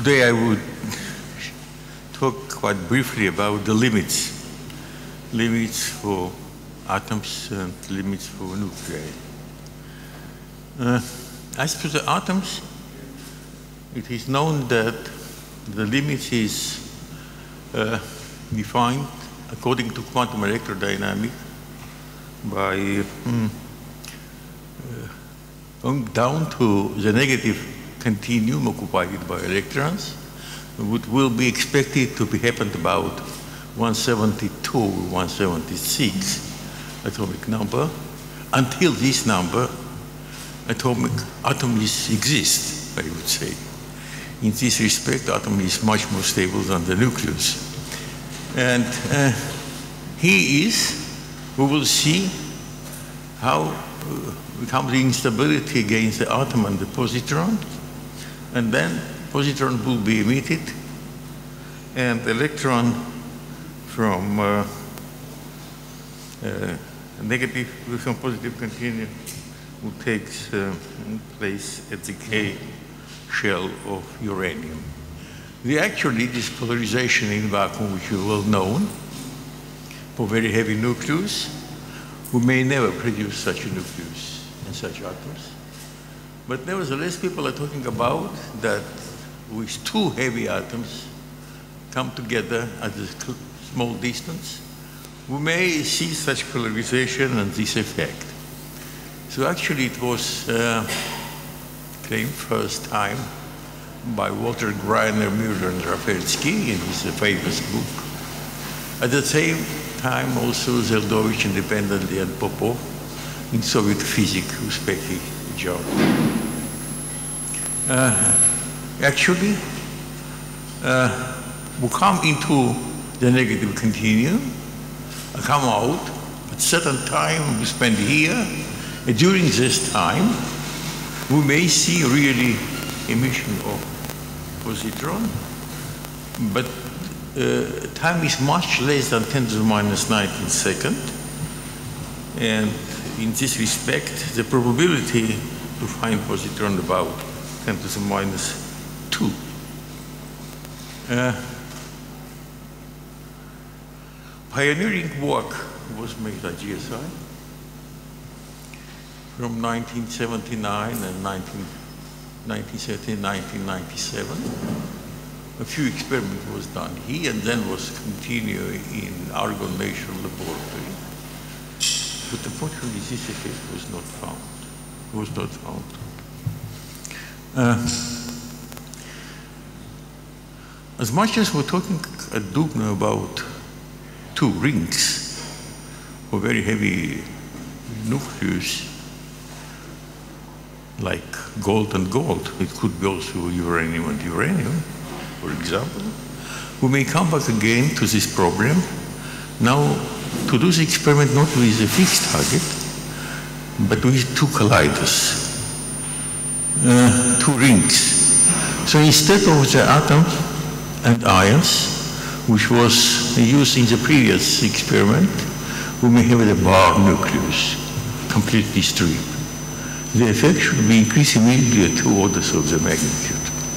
Today I would talk quite briefly about the limits for atoms and limits for nuclei. As for the atoms, it is known that the limit is defined according to quantum electrodynamics by going down to the negative continuum occupied by electrons, which will be expected to be happened about 172 or 176 atomic number. Until this number, atoms exist, I would say. In this respect, atom is much more stable than the nucleus. And we will see how comes the instability against the atom and the positron, and then positron will be emitted, and the electron from negative from positive continuum will take place at the K shell of uranium. Actually, this polarization in vacuum, which is well known for very heavy nucleus, we may never produce such a nucleus and such atoms. But nevertheless, people are talking about that with two heavy atoms come together at a small distance, we may see such polarization and this effect. So actually it was claimed first time by Walter Greiner, Müller, and Rafalski in his famous book. At the same time also Zeldovich independently and Popov in Soviet physics, respectively, job. Actually, we come into the negative continuum, come out, at certain time we spend here, and during this time, we may see really emission of positron, but time is much less than 10 to the minus 19 second, and in this respect, the probability to find positron about 10 to the minus 2. Pioneering work was made at GSI from 1979 and 1997. A few experiments was done here and then was continued in Argonne National Laboratory. But unfortunately, this effect was not found. As much as we're talking at Dubna about two rings or very heavy nucleus, like gold and gold, it could be also uranium and uranium, for example, we may come back again to this problem. Now, to do the experiment not with a fixed target, but with two colliders, two rings. So instead of the atoms and ions, which was used in the previous experiment, we may have the bar nucleus, completely stripped. The effect should be increased immediately at 2 orders of the magnitude.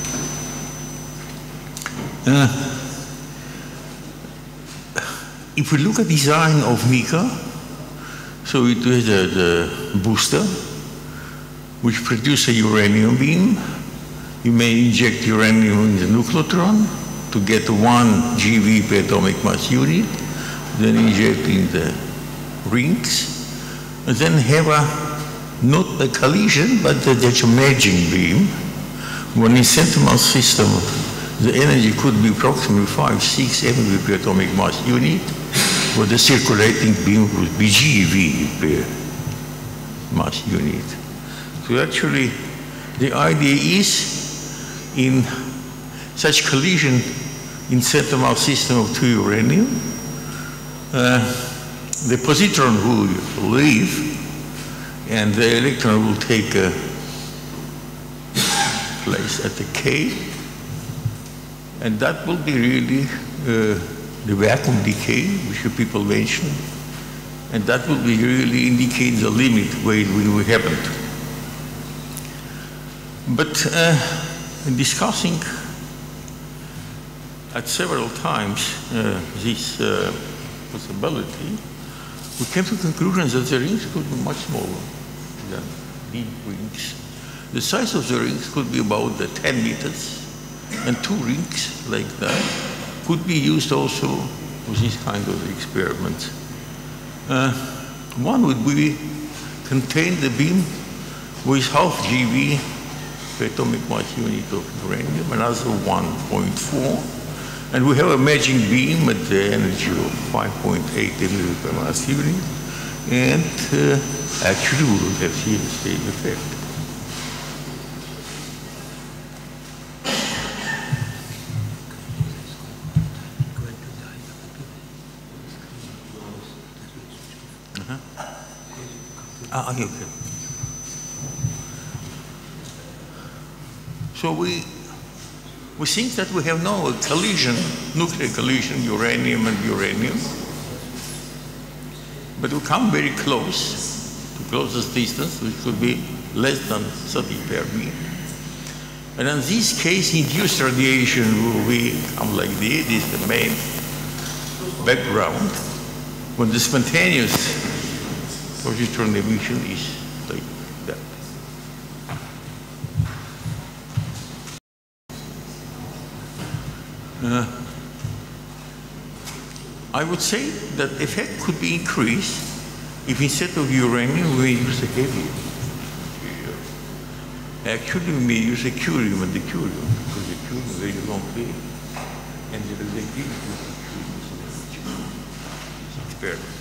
If we look at the design of Mika, so it was the booster, which produces a uranium beam. You may inject uranium in the nucleotron to get 1 GeV per atomic mass unit, then inject in the rings, and then have not a collision, but the merging beam. When in central system, the energy could be approximately 5-6 MeV per atomic mass unit, where the circulating beam would be GeV per mass unit. So actually, the idea is in such collision in central system of 2 uranium, the positron will leave and the electron will take place at the K, and that will be really the vacuum decay, which people mentioned, and that will be really indicate the limit where it will happen. But in discussing at several times this possibility, we came to conclusions that the rings could be much smaller than deep rings. The size of the rings could be about 10 meters, and 2 rings like that could be used also for this kind of experiments. One would be contain the beam with half GeV per atomic mass unit of uranium, another 1.4. And we have a matching beam at the energy of 5.8 electron per mass unit, and actually we will have here the same effect. Okay. So we think that we have now a collision, nuclear collision, uranium and uranium, but we come very close, to closest distance, which could be less than 30 Fermi. And in this case, induced radiation will become like this. This is the main background, when the spontaneous positron emission is like that. I would say that effect could be increased if instead of uranium we use a heavier material. Actually, we may use a curium and the curium, because the curium is very long wave, and the relativity of the curium is experiment.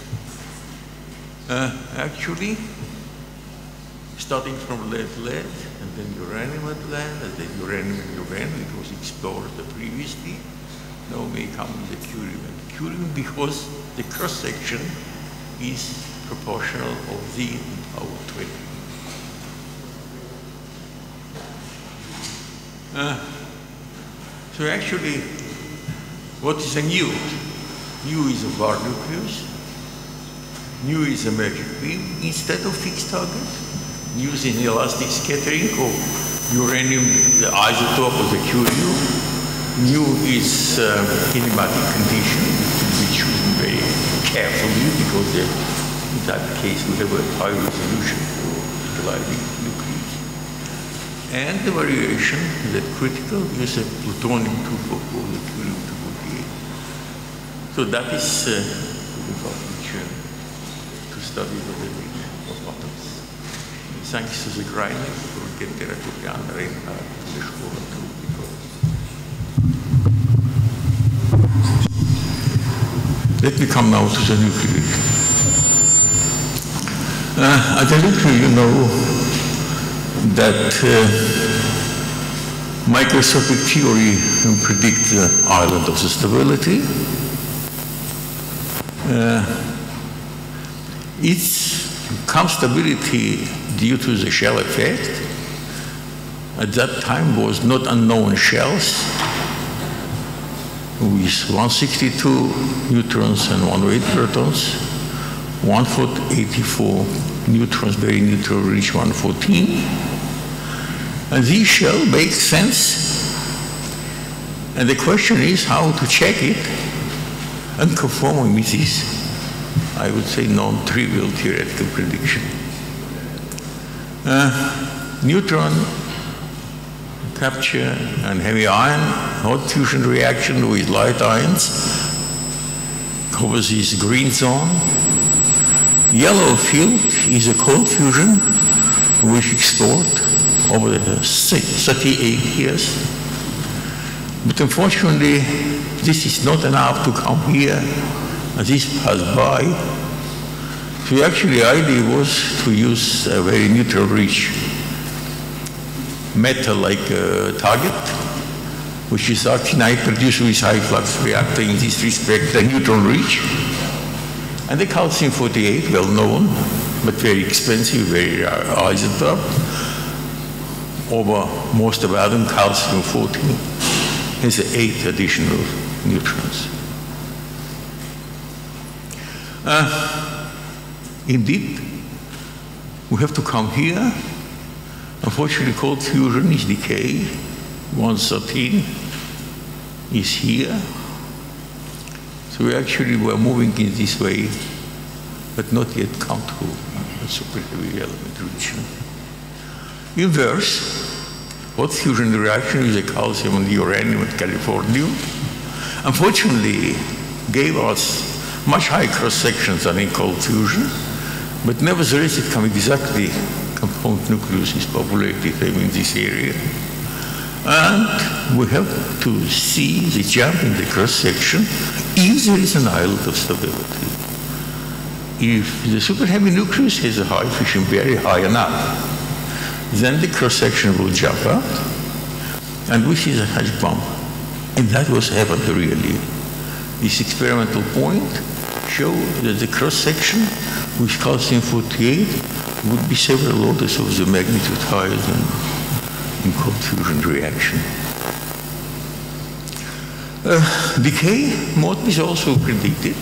Actually, starting from lead, and then uranium at lead, and then uranium, it was explored previously. Now may come the curium. And curium because the cross-section is proportional of Z in power 20. So actually, what is a nu? Nu is a bar nucleus. Nu is a magic beam instead of fixed target. Nu is an elastic scattering of uranium, the isotope of the curium. Nu is kinematic condition, which should be very carefully because in that case we have a high resolution for colliding nucleus. And the variation that critical is a plutonium 244, the curium 248. So that is to study the relation of atoms. Thanks to the Greiner for getting Reinhard in the school too. Let me come now to the nuclear. At the nuclear, you know that microscopic theory predicts the island of the stability. Its stability due to the shell effect at that time was not unknown shells with 162 neutrons and 108 protons, 184 neutrons, very neutral, rich 114. And this shell makes sense. And the question is how to check it and conform with this, I would say, non-trivial theoretical prediction. Neutron capture and heavy ion, hot fusion reaction with light ions, covers this green zone. Yellow field is a cold fusion which explored over 38 years. But unfortunately, this is not enough to come here, and this passed by. So actually, the idea was to use a very neutral rich metal-like target, which is actinide produced with high flux reactor in this respect, a neutron rich. And the calcium-48, well known, but very expensive, very rare isotope. Over most of atom, calcium-14 has 8 additional neutrons. Indeed, we have to come here. Unfortunately, cold fusion is decay, 113. is here. So we actually were moving in this way, but not yet come to the super heavy element region. Inverse, hot fusion reaction with the calcium and uranium and californium, unfortunately gave us much higher cross sections than in cold fusion, but nevertheless it come exactly compound nucleus is populated in this area. And we have to see the jump in the cross section if there is an island of stability. If the super heavy nucleus has a high fission very high enough, then the cross section will jump out, and we see the H bump. And that was happened really. This experimental point showed that the cross section with calcium-48 would be several orders of the magnitude higher than in cold fusion reaction. Decay mode is also predicted.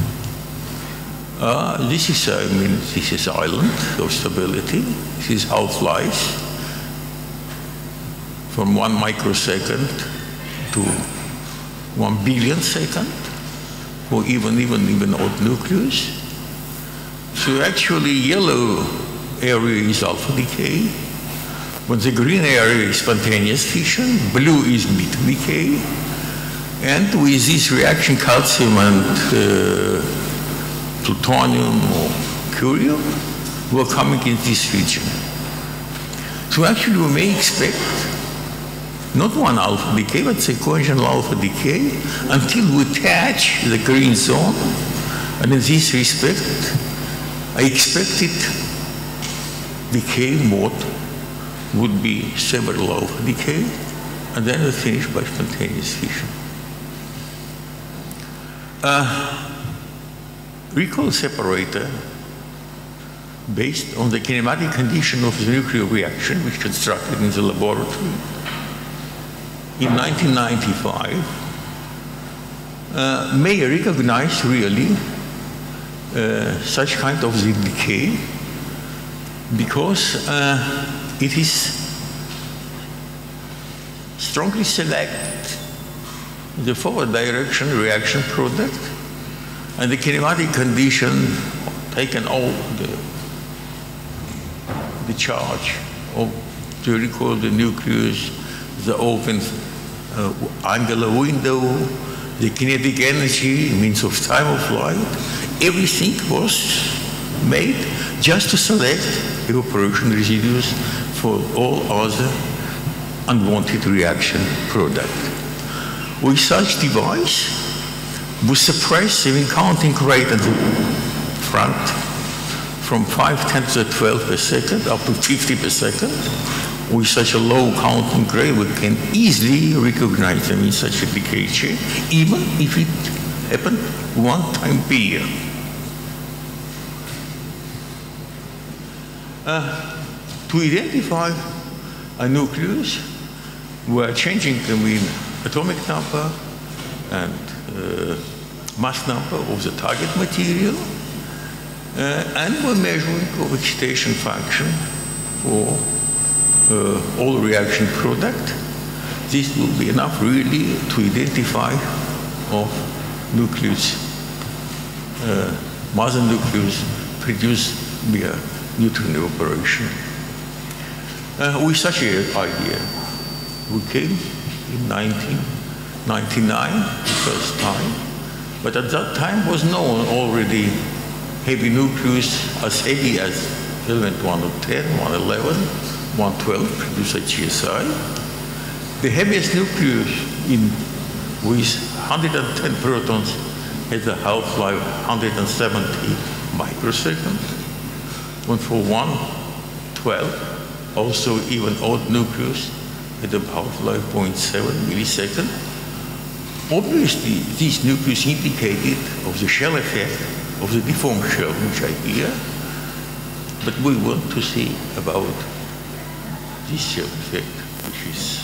This is island of stability. This is half-life from 1 microsecond to 1 billion second, or even odd nucleus. So actually yellow area is alpha decay, when the green area is spontaneous fission, blue is beta decay, and with this reaction calcium and plutonium or curium were coming in this region. So actually we may expect not one alpha decay, but sequential alpha decay until we touch the green zone. And in this respect, I expected decay mode would be several alpha decay, and then we finish by spontaneous fission. Recall separator based on the kinematic condition of the nuclear reaction, which constructed in the laboratory in 1995, may recognize really such kind of the decay, because it is strongly select the forward direction reaction product, and the kinematic condition taken all the charge of to recall the nucleus, the open angular window, the kinetic energy, means of time of flight, everything was made just to select evaporation residues for all other unwanted reaction product. With such device, we suppress the counting rate at the front from 5/10⁻12 per second up to 50 per second. With such a low counting rate, we can easily recognize them in such a decay chain, even if it happened one time per year. To identify a nucleus, we are changing between atomic number and mass number of the target material, and we're measuring excitation function for all reaction product. This will be enough really to identify of nucleus, mother nucleus produced via neutron evaporation. With such an idea, we came in 1999, the first time, but at that time was known already heavy nucleus as heavy as element 110, 111, 112 produced at GSI. The heaviest nucleus with 110 protons has a half-life 170 microseconds. And for 112, also even odd nucleus had a half-life 0.7 millisecond. Obviously, this nucleus indicated of the shell effect of the deformed shell, which I hear, but we want to see about this shell effect, which is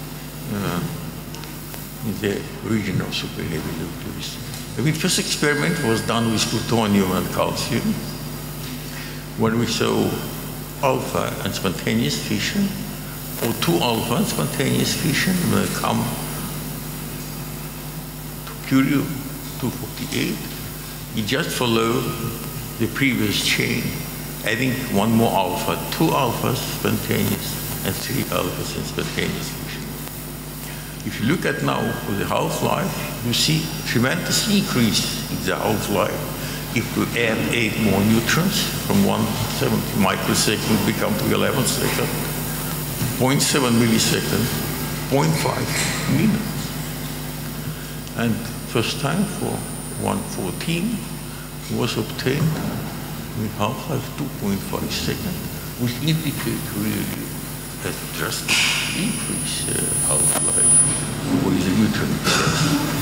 in the region of superheavy nucleus. The first experiment was done with plutonium and calcium, when we saw alpha and spontaneous fission, or 2 alpha and spontaneous fission, when they come curium 248. You just follow the previous chain, adding one more alpha, 2 alphas spontaneous and 3 alphas in spontaneous fission. If you look at now with the half-life, you see tremendous increase in the half-life. If we add 8 more neutrons from 170 microseconds become to 11 seconds, 0.7 milliseconds, 0.5 minutes. And first time for 114 was obtained with half-life 2.5 seconds, which indicate really a drastic increase half-life with the neutron itself.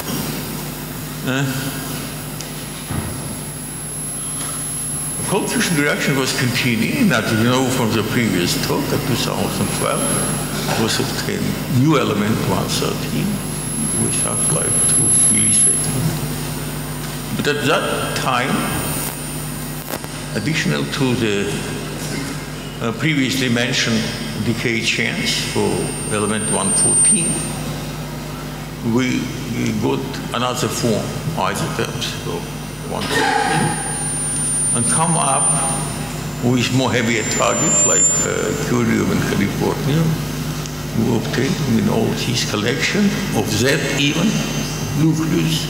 Cold fusion reaction was continuing, that you know from the previous talk at 2012 was obtained new element 113 with half-life 2 milliseconds. But at that time, additional to the previously mentioned decay chance for element 114, we got another form isotopes of 114 and come up with more heavier target like curium and californium. We obtained in all this collection of Z even nucleus.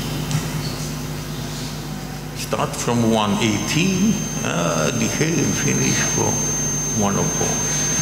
Start from 118, decay and finish for 104.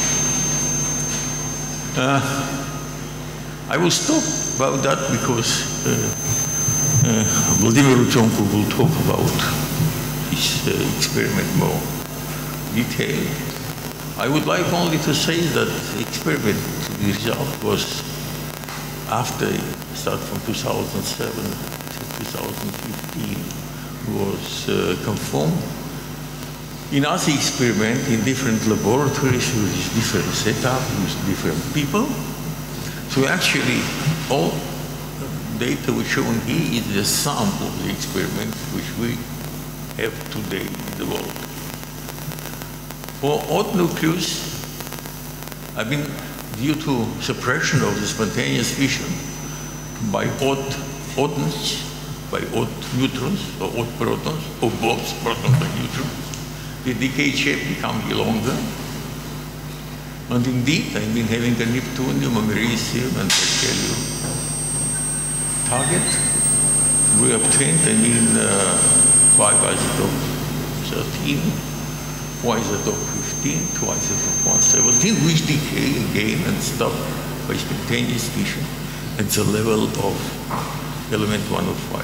I will stop about that because Vladimir Rutyonko will talk about this experiment more detailed. I would like only to say that the experiment, the result was after start from 2007 to 2015 was confirmed. In other experiments, in different laboratories with different setup, with different people. So actually, all data we're showing here is the sum of the experiment which we have today in the world. For odd nucleus, I mean, due to suppression of the spontaneous fission by oddness, by odd neutrons or odd protons, or both protons and neutrons, the decay shape becomes longer. And indeed, I mean, having a neptunium, americium, and berkelium target, we obtained, I mean, 5 isotope 13, 4 isotope 15, 2 isotope 117, which decay again and stop by spontaneous fission at the level of element 105.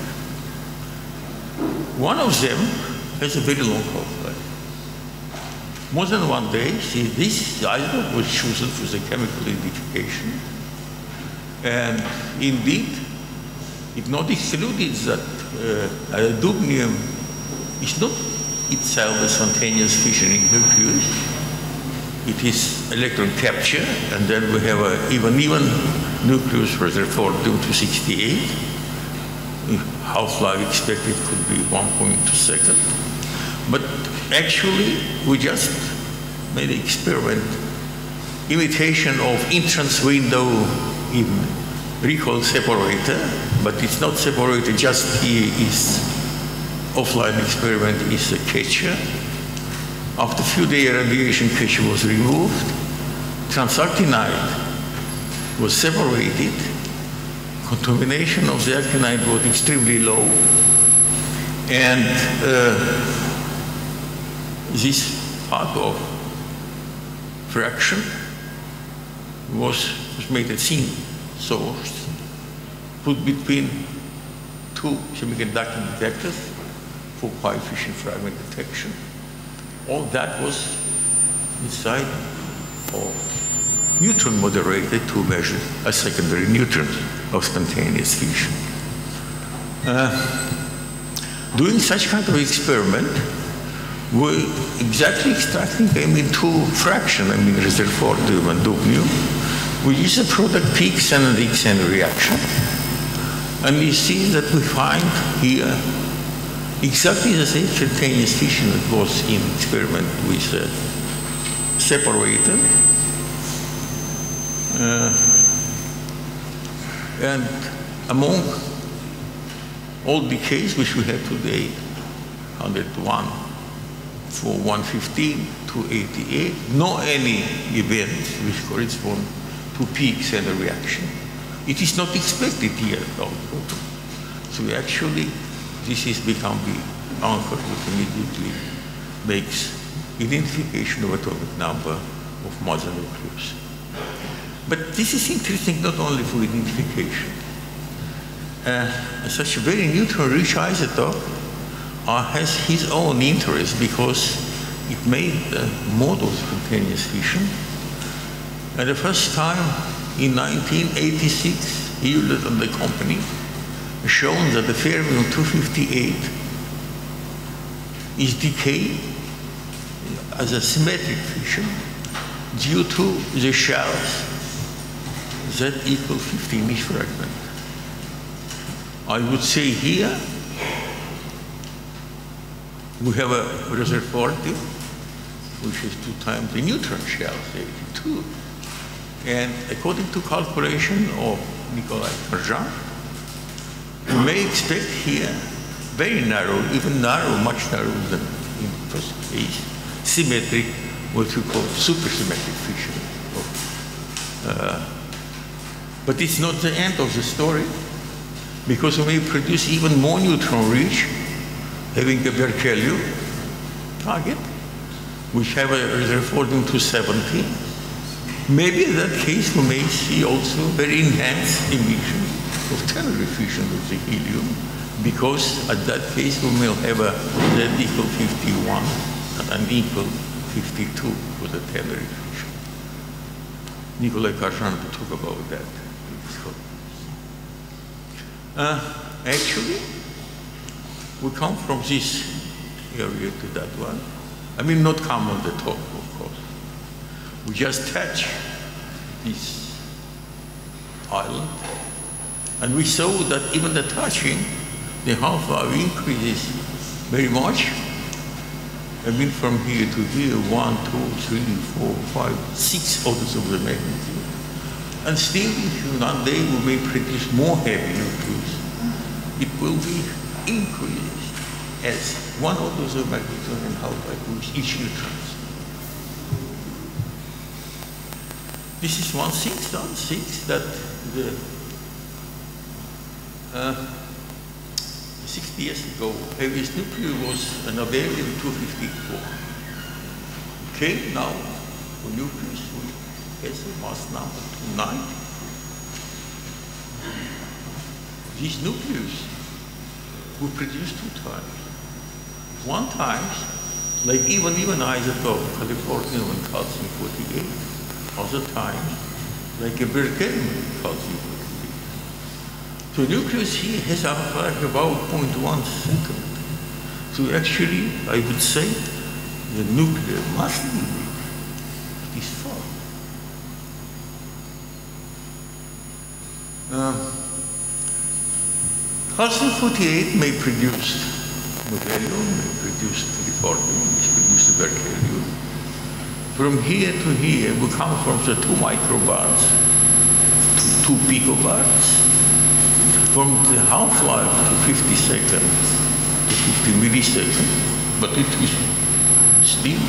One of them has a very long half-life. More than 1 day. See, this isotope was chosen for the chemical identification. And indeed, it not excluded that iodubnium is not itself a spontaneous fissioning nucleus. It is electron capture, and then we have an even nucleus for Rutherford 268. Half-life expected could be 1.2 seconds. But actually, we just made an experiment, imitation of entrance window in recall separator, but it's not separated, just here is offline experiment is a catcher. After a few days, radiation catcher was removed. Transactinide was separated. Contamination of the actinide was extremely low. And this part of fraction was made a thin source, put between 2 semiconductor detectors for pi fission fragment detection. All that was inside of neutron moderator to measure a secondary neutron of spontaneous fission. Doing such kind of experiment, we're exactly extracting them into fraction, I mean Rutherfordium and dubnium. We use a product P-Xen and X-Xen reaction. And you see that we find here exactly the same spontaneous fission that was in experiment with a separator. And among all decays which we have today, 101 for 115 to 88, no any events which correspond to peaks and a reaction. It is not expected here also. So actually, this has become the anchor that immediately makes identification of atomic number of mother nucleus. But this is interesting not only for identification. Such a very neutron-rich isotope has his own interest because it made a mode of spontaneous fission. And the first time in 1986, Hewlett and the company shown that the fermium-258 is decayed as a symmetric fission due to the shells Z equal 15-ish fragment. I would say here we have a reservoir which is 2 times the neutron shell, 82. And according to calculation of Nikolai Karjan, we may expect here very narrow, even narrow, much narrower than in the first case, symmetric, what we call supersymmetric fission. But it's not the end of the story, because we may produce even more neutron-rich, having a Berkelium target, which have a Rutherfordium-270. Maybe in that case we may see also very enhanced emission of ternary fission of the helium, because at that case we will have a Z equal 51 and an equal 52 for the ternary fission. Nikolai Karjan will talk about that. Actually, we come from this area to that one. I mean, not come on the top, of course. We just touch this island, and we saw that even the touching, the half-life increases very much. I mean, from here to here, 1, 2, 3, 4, 5, 6 orders of the magnitude. And still, if one day we may produce more heavy nucleus, it will be increased as 1 order of magnitude and half-life with each neutron. This is one thing, that the 60 years ago, heaviest nucleus was an Abelium-254. Okay, now for nucleus, we has a mass number 290. This nucleus we produce 2 times. 1 time, like even isotope, californium and calcium-48. Other times, like a Berkelium calcium. So nucleus here has a half-life about 0.1 second. So actually, I would say the nuclear must be this far. Calcium-48 may produce Berkelium, may produce californium, may produce the Berkelium. From here to here, we come from the 2 microbars to 2 picobars. From the half-life to 50 seconds to 50 milliseconds, but it is still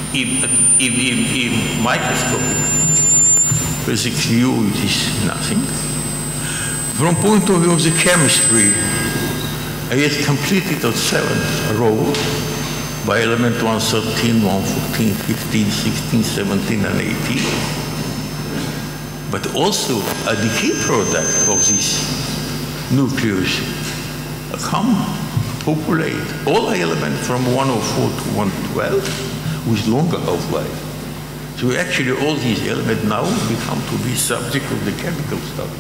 in microscopic physics view, it is nothing. From point of view of the chemistry, I had completed the 7th row by element 113, 114, 15, 16, 17, and 18. But also a decay product of this nucleus come populate all elements from 104 to 112 with longer half-life. So actually all these elements now become to be subject of the chemical study.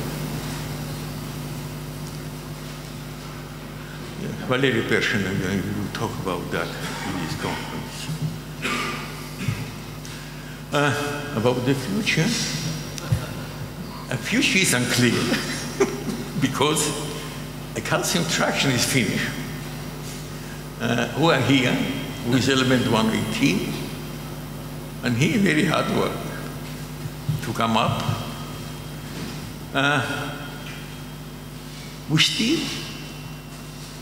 Valery Pershin will talk about that in this conference. About the future. The future is unclear because a calcium traction is finished. We are here with element 118, and here very hard work to come up. We still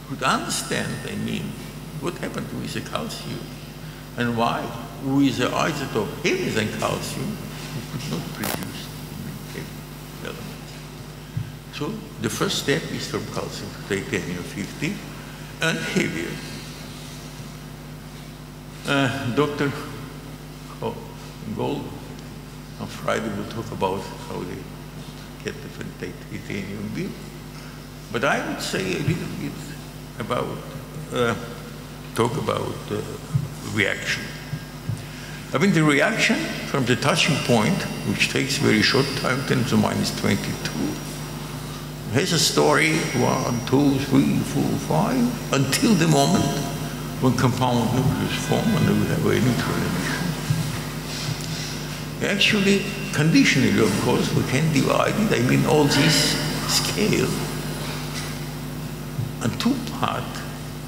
could understand, I mean, what happened with the calcium and why with the isotope heavier than calcium we could not produce heavy elements. So the first step is from calcium to titanium-50 and heavier. Dr. Gold on Friday will talk about how they get different titanium beam. But I would say a little bit about, talk about reaction. I mean, the reaction from the touching point, which takes very short time, 10 to the minus 22, has a story 1, 2, 3, 4, 5, until the moment when compound nucleus form and we have a neutral emission. Actually, conditionally, of course, we can divide it, I mean, all this scale on two parts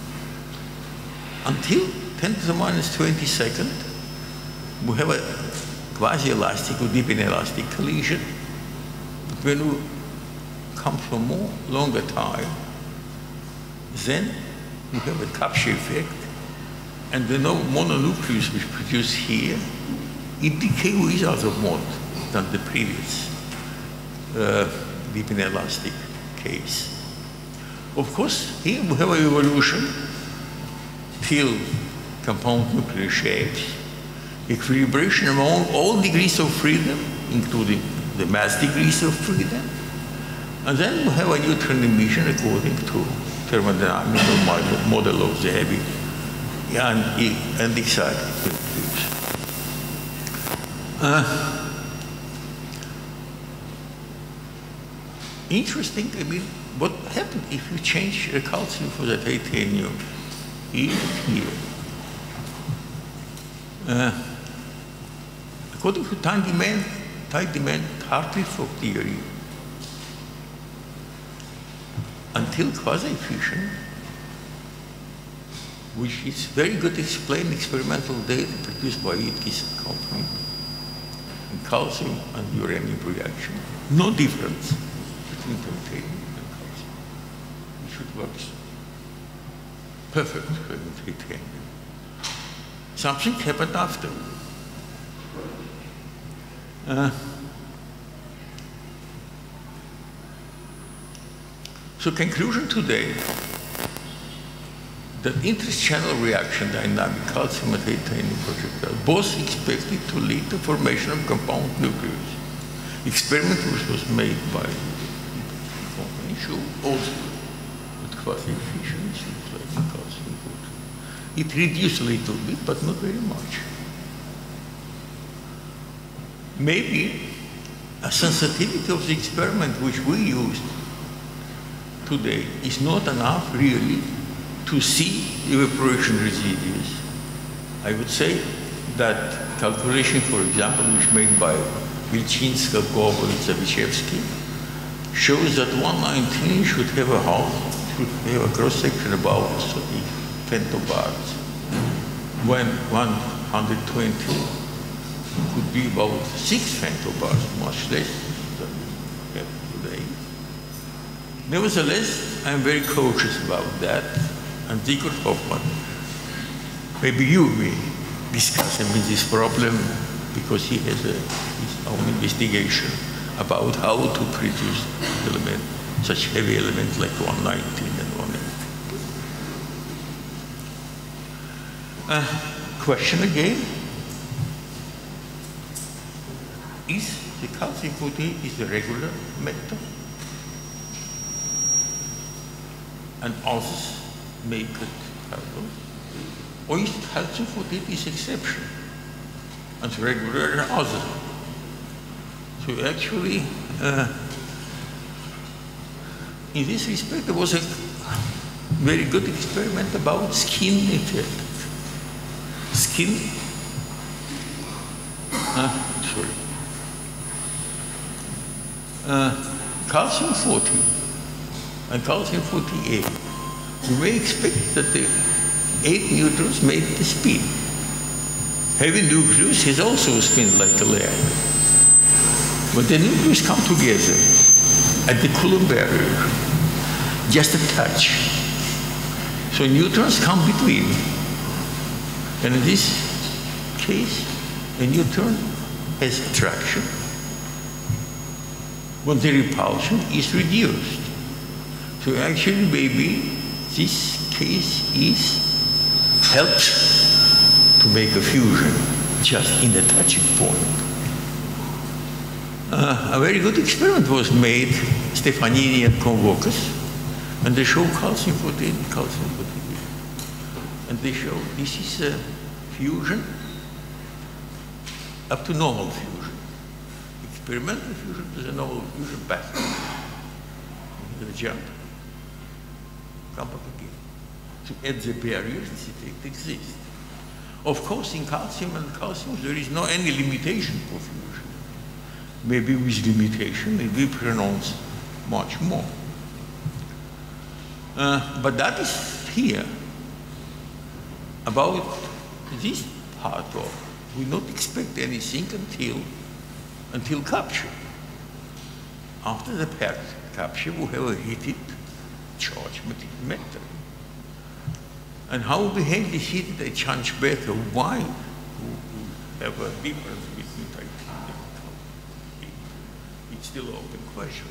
until 10 to the minus 22nd, we have a quasi-elastic or deep inelastic collision. But when we come for more longer time, then we have a capture effect, and the mononucleus which produced here, it decays with other mode than the previous deep inelastic case. Of course, here we have an evolution till compound nuclear shapes, equilibration among all degrees of freedom, including the mass degrees of freedom, and then we have a neutron emission according to thermodynamical model of the heavy and excited nucleus. Interesting, I mean, what happened if you change the calcium for the titanium here? According to time demand Hartree-Fock theory, until quasi-fission, which is very good explained experimental data produced by Itkis and company, in calcium and uranium reaction, no difference between titanium and calcium. It should work perfect with titanium. Something happened after. So conclusion today, that interest-channel reaction dynamic calcium and titanium projectile both expected to lead to formation of compound nucleus. Experiment which was made by company show also that quasi-fission is like calcium. It reduced a little bit, but not very much. Maybe a sensitivity of the experiment which we used today is not enough really to see evaporation residues. I would say that calculation, for example, which made by Vilchinska, Gobel, and Zavichevsky, shows that 119 should have a cross-section about 30 femtobars, when 120 could be about 6 femtobars, much less than we have today. Nevertheless, I'm very cautious about that, and Sigurd Hoffman, maybe you may discuss this problem, because he has his own investigation about how to produce such heavy elements like 119 and 180. Question again, is the calcium-40 is the regular method? And others make it harder? Or is calcium-40 is exception? And regular and other? So actually, in this respect, there was a very good experiment about skin effect. Skin, calcium-40 and calcium-40A, we may expect that the 8 neutrons made the spin. Heavy nucleus has also a spin like a leg. When the nucleus come together at the Coulomb barrier, just a touch, So neutrons come between. And in this case, a neutron has attraction when the repulsion is reduced. So actually, maybe this case helps to make a fusion just in the touching point. A very good experiment was made, Stefanini and Convocus, and they show calcium-48 and calcium-48. And they show this is a fusion up to normal fusion. Experimental fusion is a normal fusion pattern. The jump, come back again. So at the barriers, this effect exists. Of course, in calcium and calcium, there is no any limitation for fusion. Maybe with limitation, we pronounce much more. But that is here. About this part of, we not expect anything until capture. After the capture, we have a heated charged matter. And how we behave the heated charged matter? Why we have a difference between titanium and calcium? It's still an open question.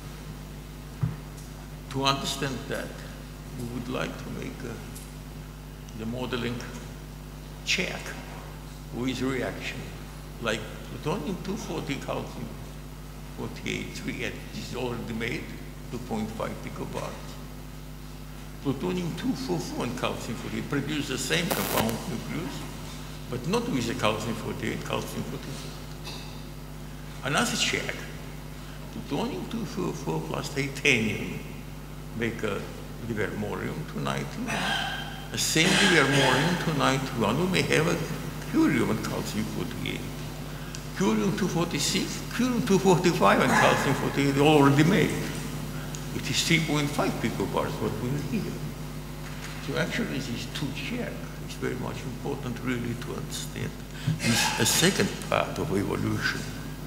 To understand that, we would like to make the modeling check with reaction, like plutonium-240 calcium-48 3 is already made, 2.5 picobars. Plutonium-244 and calcium-48 produce the same compound nucleus, but not with the calcium-48, calcium-44. Another check, plutonium-244 plus titanium make a livermorium-291. The same livermorium-291, we may have a curium and calcium-48. Curium-246, curium-245 and calcium-48 already made. It is 3.5 picobars what we need here. So actually these two checks is very much important really to understand this a second part of evolution.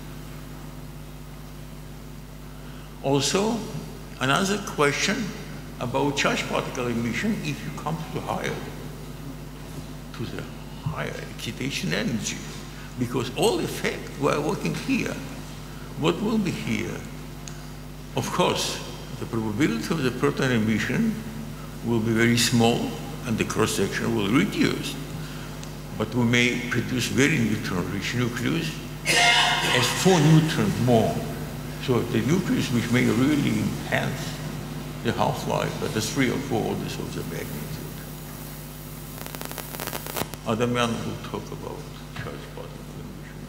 Also, another question about charged particle emission if you come to the higher excitation energy. Because all effect were working here. What will be here? Of course, the probability of the proton emission will be very small and the cross-section will reduce. But we may produce very neutron-rich nucleus as 4 neutrons more. So the nucleus which may really enhance the half-life at the 3 or 4 orders of the magnitude. Other men will talk about charged particle emission.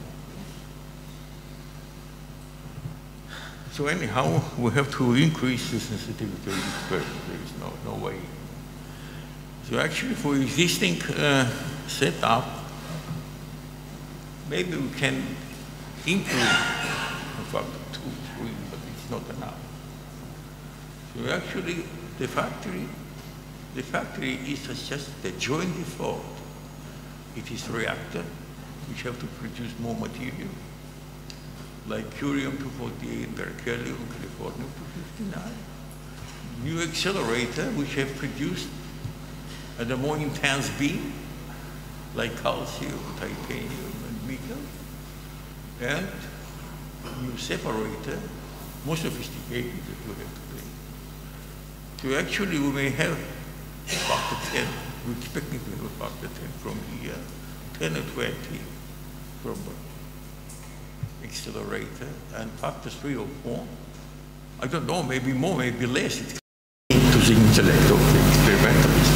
So anyhow, we have to increase the sensitivity of the experiment. There is no way. So actually for existing setup, maybe we can improve in fact 2, 3, but it's not enough. So actually the factory is just the joint default. It is reactor which have to produce more material, like curium-248, berkelium, californium-259. New accelerator which have produced at a more intense beam, like calcium, titanium, and nickel, and new separator, more sophisticated that we have today. So actually we may have factor 10, we're expecting to have a factor 10 from here, 10 or 20 from accelerator, and factor 3 or 4. I don't know, maybe more, maybe less. It's to the intellect of the experimentalists.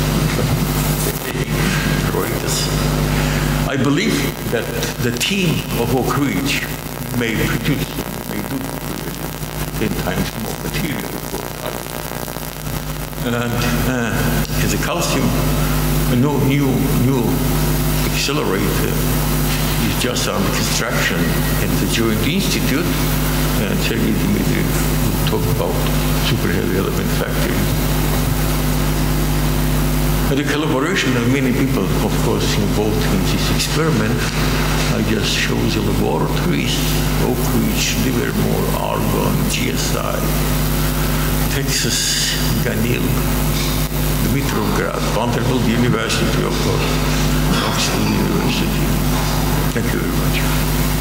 I believe that the team of Oak Ridge may do 10 times more material for and the calcium, a new accelerator is just under construction at the Joint Institute, and Sergei Dmitriev will talk about super heavy element factory. And the collaboration of many people, of course, involved in this experiment. I just show the laboratories: Oak Ridge, Livermore, Argonne, GSI, Texas, Ganil, Dimitrovgrad, Vanderbilt University, of course, Oxford University. Thank you very much.